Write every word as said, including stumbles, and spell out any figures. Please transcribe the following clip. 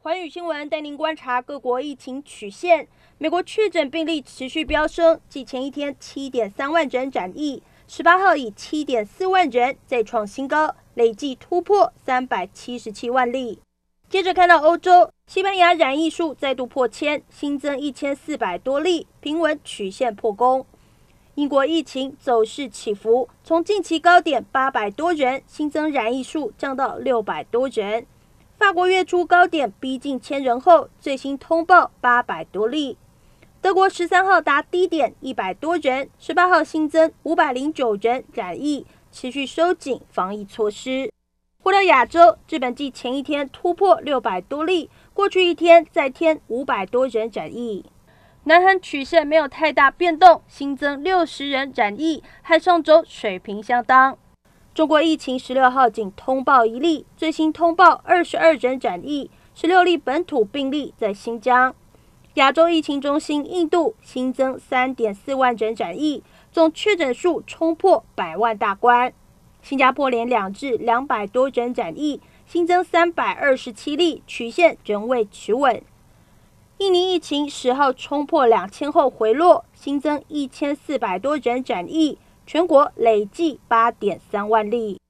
寰宇新闻带您观察各国疫情曲线。美国确诊病例持续飙升，继前一天 七点三万人染疫，十八号以 七点四万人再创新高，累计突破三百七十七万例。接着看到欧洲，西班牙染疫数再度破千，新增一千四百多例，平稳曲线破功。英国疫情走势起伏，从近期高点八百多人，新增染疫数降到六百多人。法国月初高点逼近千人后，最新通报八百多例。德国十三号达低点一百多人，十八号新增五百零九人染疫，持续收紧防疫措施。回到亚洲，日本继前一天突破六百多例，过去一天再添五百多人染疫。南韩曲线没有太大变动，新增六十人染疫，和上周水平相当。中国疫情十六号仅通报一例，最新通报二十二人染疫，十六例本土病例在新疆。亚洲疫情中心印度新增 三点四万人染疫，总确诊数冲破百万大关。新加坡连两日两百多人染疫，新增三百二十七例，曲线仍未企稳。印尼疫情十号冲破两千后回落，新增一千四百多人染疫，全国累计 八点三万例。